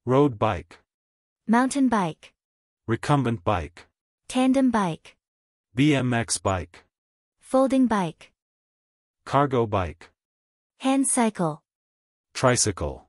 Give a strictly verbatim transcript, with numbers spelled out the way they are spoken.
road bike, mountain bike, recumbent bike, tandem bike, B M X bike, folding bike, cargo bike, hand cycle, tricycle.